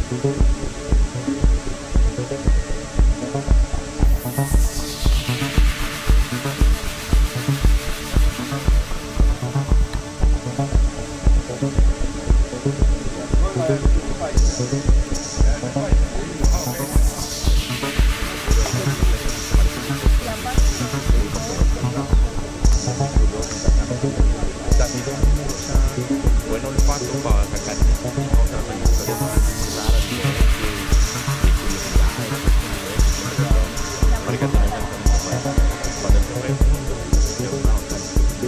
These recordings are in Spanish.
Buen olfato para sacar otras historias más raras y curiosidades. Marica, tenemos cuando el profe de una otra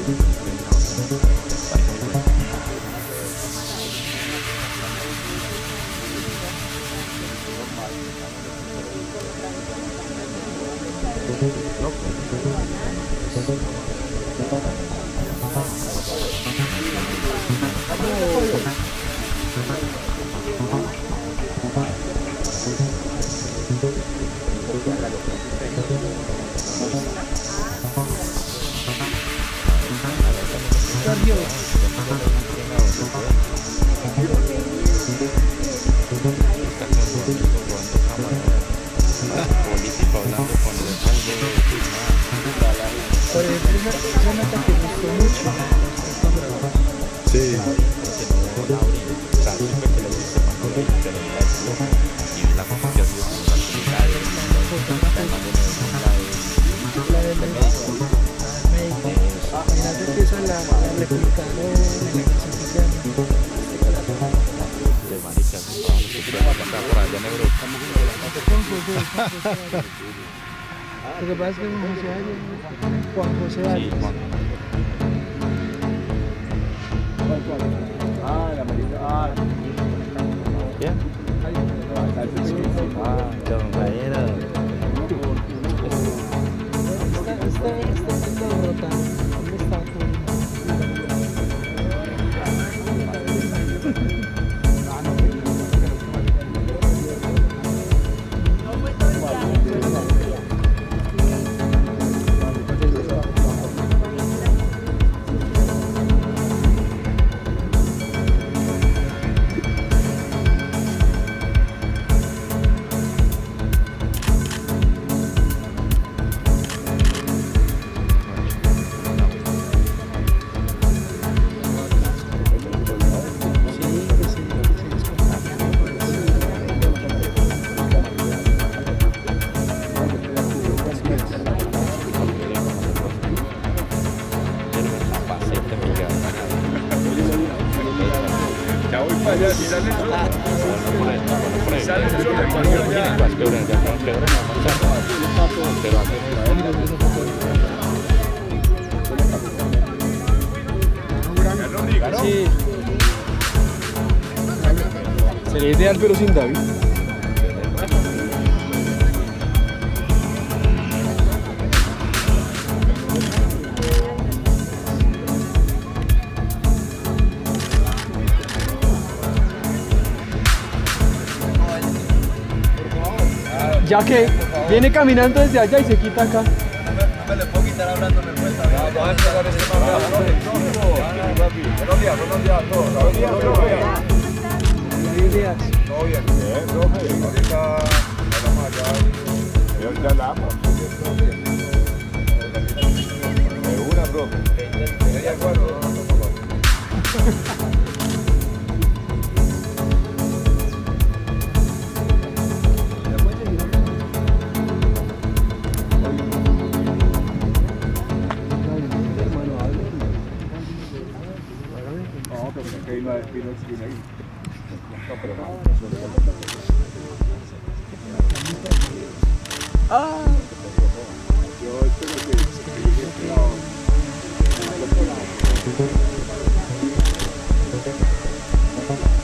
político hablando con el alcalde. Por ejemplo, esa nota que gustó mucho. Sí. O sea, siempre que lo viste cuando lo viste, y la confusión de las actividades, La de médico. Imagínate que esa es la republicana de la clasificación. de maricas, por allá en Europa. Lo que pasa es que Juan José Arias. Sí, Juan. La marica. Bien. Don Jairo. Esta derrota, ¿dónde está tu? Sí. Sería ideal, pero sin David. Ya que viene caminando desde allá y se quita acá. No me le puedo quitar hablando, me cuesta. Vamos a entregar este mamá. Buenos días, buenos días a todos. Buenos días, profe. Buenos días. Todo bien. Bien, profe. Ahorita hablamos allá. Ya hablamos. De una, profe. ¿De acuerdo? Ah. Yo espero que